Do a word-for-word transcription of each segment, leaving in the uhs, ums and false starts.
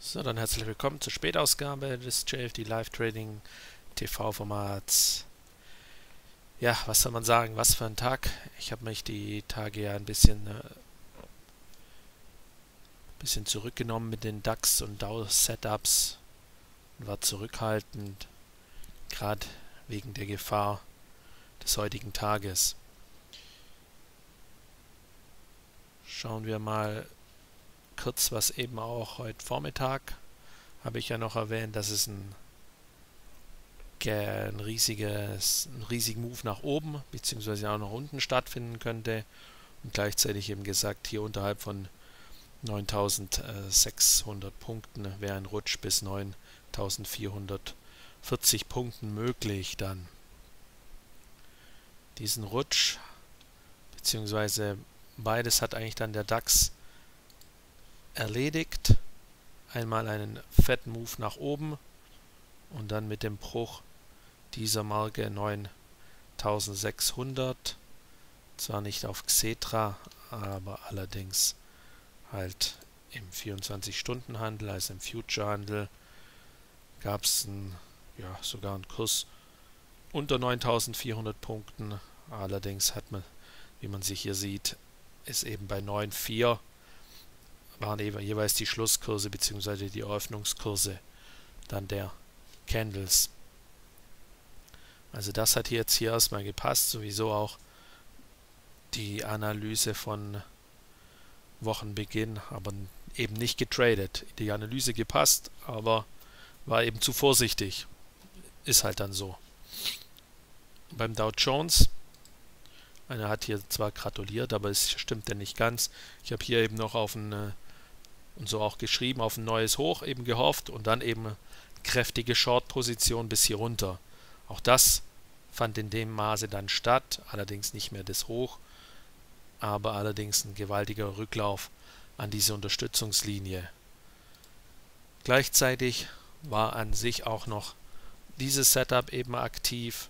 So, dann herzlich willkommen zur Spätausgabe des J F D Live Trading T V-Formats. Ja, was soll man sagen? Was für ein Tag. Ich habe mich die Tage ja ein bisschen, äh, bisschen zurückgenommen mit den DAX- und DAO-Setups und war zurückhaltend, gerade wegen der Gefahr des heutigen Tages. Schauen wir mal kurz, was eben auch heute Vormittag, habe ich ja noch erwähnt, dass es ein, ein riesiges, einen riesigen Move nach oben bzw. auch nach unten stattfinden könnte und gleichzeitig eben gesagt, hier unterhalb von neuntausendsechshundert Punkten wäre ein Rutsch bis neuntausendvierhundertvierzig Punkten möglich dann. Diesen Rutsch bzw. beides hat eigentlich dann der DAX erledigt. Einmal einen fetten Move nach oben und dann mit dem Bruch dieser Marke neuntausendsechshundert, zwar nicht auf Xetra, aber allerdings halt im vierundzwanzig-Stunden-Handel, also im Future-Handel, gab es ja, sogar einen Kurs unter neuntausendvierhundert Punkten. Allerdings hat man, wie man sich hier sieht, ist eben bei neun Komma vier waren eben jeweils die Schlusskurse bzw. die Eröffnungskurse dann der Candles. Also das hat jetzt hier erstmal gepasst, sowieso auch die Analyse von Wochenbeginn, aber eben nicht getradet. Die Analyse gepasst, aber war eben zu vorsichtig. Ist halt dann so. Beim Dow Jones, einer hat hier zwar gratuliert, aber es stimmt ja nicht ganz. Ich habe hier eben noch auf ein, und so auch geschrieben, auf ein neues Hoch eben gehofft und dann eben kräftige Short-Position bis hier runter. Auch das fand in dem Maße dann statt, allerdings nicht mehr das Hoch, aber allerdings ein gewaltiger Rücklauf an diese Unterstützungslinie. Gleichzeitig war an sich auch noch dieses Setup eben aktiv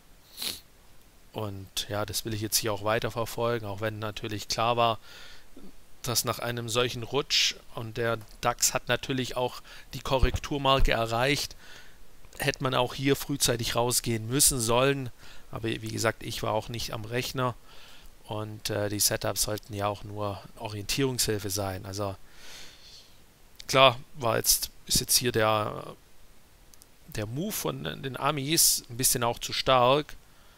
und ja, das will ich jetzt hier auch weiter verfolgen, auch wenn natürlich klar war, dass nach einem solchen Rutsch, und der DAX hat natürlich auch die Korrekturmarke erreicht, hätte man auch hier frühzeitig rausgehen müssen sollen, aber wie gesagt, ich war auch nicht am Rechner und äh, die Setups sollten ja auch nur Orientierungshilfe sein. Also klar, war jetzt, ist jetzt hier der, der Move von den Amis ein bisschen auch zu stark,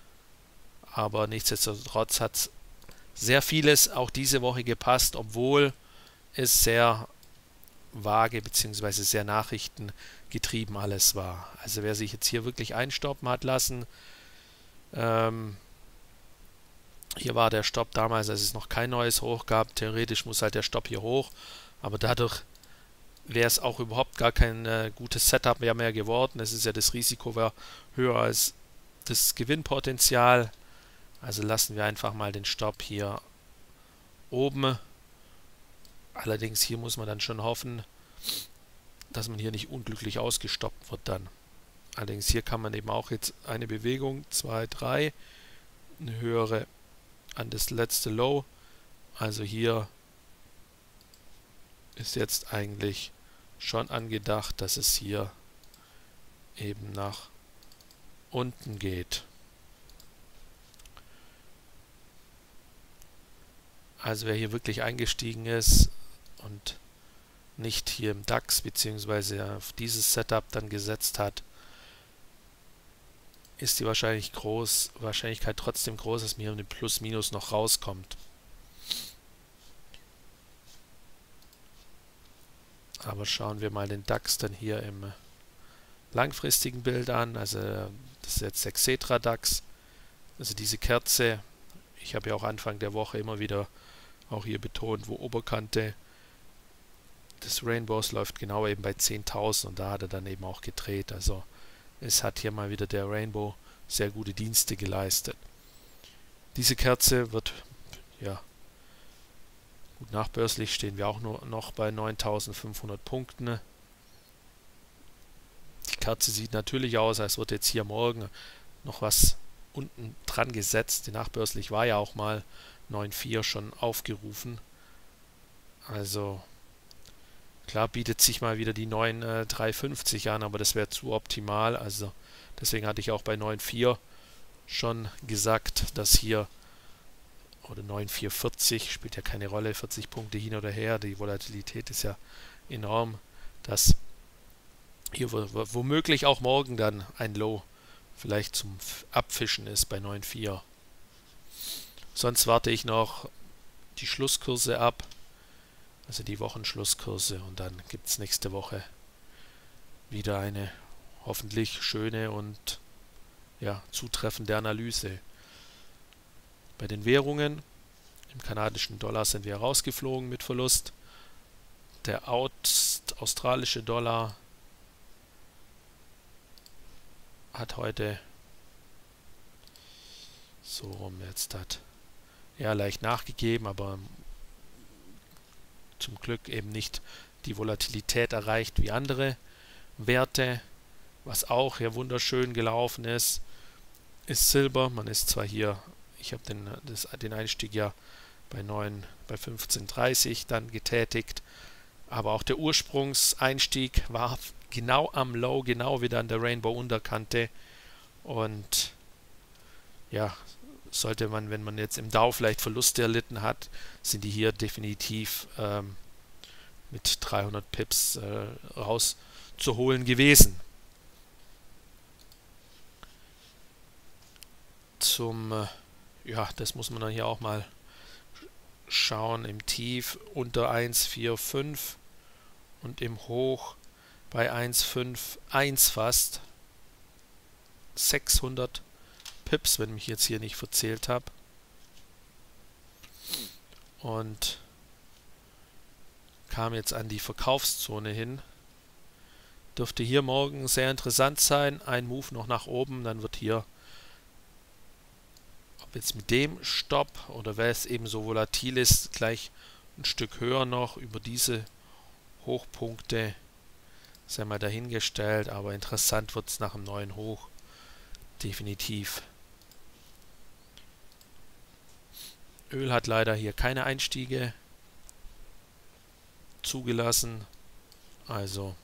aber nichtsdestotrotz hat es sehr vieles auch diese Woche gepasst, obwohl es sehr vage bzw. sehr nachrichtengetrieben alles war. Also wer sich jetzt hier wirklich einstoppen hat lassen, ähm, hier war der Stopp damals, als es noch kein neues Hoch gab. Theoretisch muss halt der Stopp hier hoch, aber dadurch wäre es auch überhaupt gar kein äh, gutes Setup mehr, mehr geworden. Es ist ja, das Risiko war höher als das Gewinnpotenzial. Also lassen wir einfach mal den Stopp hier oben. Allerdings hier muss man dann schon hoffen, dass man hier nicht unglücklich ausgestoppt wird dann. Allerdings hier kann man eben auch jetzt eine Bewegung, zwei, drei, eine höhere an das letzte Low. Also hier ist jetzt eigentlich schon angedacht, dass es hier eben nach unten geht. Also wer hier wirklich eingestiegen ist und nicht hier im DAX bzw. auf dieses Setup dann gesetzt hat, ist die wahrscheinlich groß, Wahrscheinlichkeit trotzdem groß, dass mir ein Plus-Minus noch rauskommt. Aber schauen wir mal den DAX dann hier im langfristigen Bild an. Also das ist jetzt der Xetra DAX. Also diese Kerze, ich habe ja auch Anfang der Woche immer wieder auch hier betont, wo Oberkante des Rainbows läuft genau eben bei zehntausend und da hat er dann eben auch gedreht. Also es hat hier mal wieder der Rainbow sehr gute Dienste geleistet. Diese Kerze wird, ja, gut, nachbörslich stehen wir auch nur noch bei neuntausendfünfhundert Punkten. Die Kerze sieht natürlich aus, als wird jetzt hier morgen noch was unten dran gesetzt. Die nachbörslich war ja auch mal neun Komma vier schon aufgerufen. Also Klar bietet sich mal wieder die neun Komma dreihundertfünfzig an, aber das wäre zu optimal. Also deswegen hatte ich auch bei neun Komma vier schon gesagt, dass hier, oder neun Komma vierhundertvierzig, spielt ja keine Rolle, vierzig Punkte hin oder her, die Volatilität ist ja enorm, dass hier womöglich auch morgen dann ein Low vielleicht zum Abfischen ist bei neun Komma vier. Sonst warte ich noch die Schlusskurse ab, also die Wochenschlusskurse, und dann gibt es nächste Woche wieder eine hoffentlich schöne und ja, zutreffende Analyse. Bei den Währungen, im kanadischen Dollar sind wir rausgeflogen mit Verlust. Der australische Dollar hat heute so rum jetzt hat ja leicht nachgegeben, aber zum Glück eben nicht die Volatilität erreicht wie andere Werte. Was auch hier wunderschön gelaufen ist, ist Silber. Man ist zwar hier, ich habe den, das, den Einstieg ja bei neun, bei fünfzehn Komma dreißig dann getätigt, aber auch der Ursprungseinstieg war genau am Low, genau wieder an der Rainbow-Unterkante, und ja, sollte man, wenn man jetzt im Dow vielleicht Verluste erlitten hat, sind die hier definitiv ähm, mit dreihundert Pips äh, rauszuholen gewesen. Zum, äh, ja, das muss man dann hier auch mal schauen, im Tief unter eins Komma fünfundvierzig und im Hoch bei eins Komma einundfünfzig fast. sechshundert Pips, wenn ich mich jetzt hier nicht verzählt habe. Und kam jetzt an die Verkaufszone hin. Dürfte hier morgen sehr interessant sein. Ein Move noch nach oben, dann wird hier, ob jetzt mit dem Stopp oder weil es eben so volatil ist, gleich ein Stück höher noch über diese Hochpunkte, sei mal dahingestellt, aber interessant wird es nach dem neuen Hoch definitiv. Öl hat leider hier keine Einstiege zugelassen, also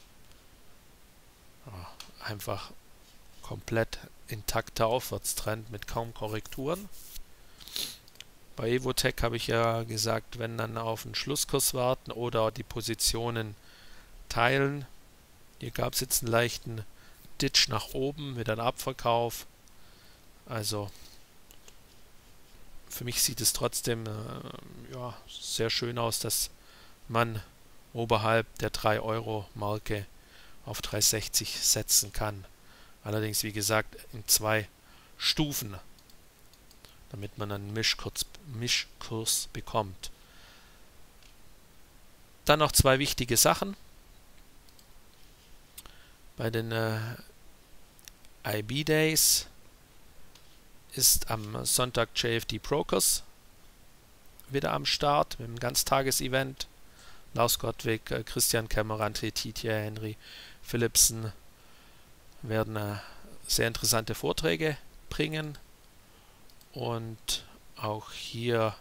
ja, einfach komplett intakter Aufwärtstrend mit kaum Korrekturen. Bei Evotec habe ich ja gesagt, wenn dann auf einen Schlusskurs warten oder die Positionen teilen. Hier gab es jetzt einen leichten Ditch nach oben mit einem Abverkauf. Also für mich sieht es trotzdem äh, ja, sehr schön aus, dass man oberhalb der drei Euro Marke auf drei sechzig setzen kann. Allerdings, wie gesagt, in zwei Stufen, damit man einen Mischkurs, Mischkurs bekommt. Dann noch zwei wichtige Sachen. Bei den äh, I B Days ist am Sonntag J F D Brokers wieder am Start mit einem Ganztagesevent. Lars Gottwig, äh, Christian Kämmerer, Titia, Henry Philipsen werden äh, sehr interessante Vorträge bringen, und auch hier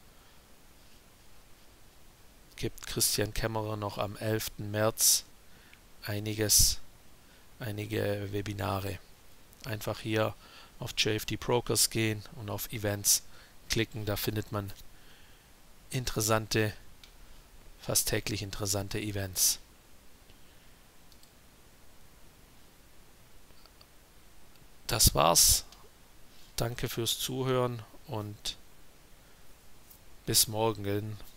gibt Christian Kämmerer noch am elften März einiges, einige Webinare. Einfach hier auf J F D Brokers gehen und auf Events klicken, da findet man interessante, fast täglich interessante Events. Das war's. Danke fürs Zuhören und bis morgen.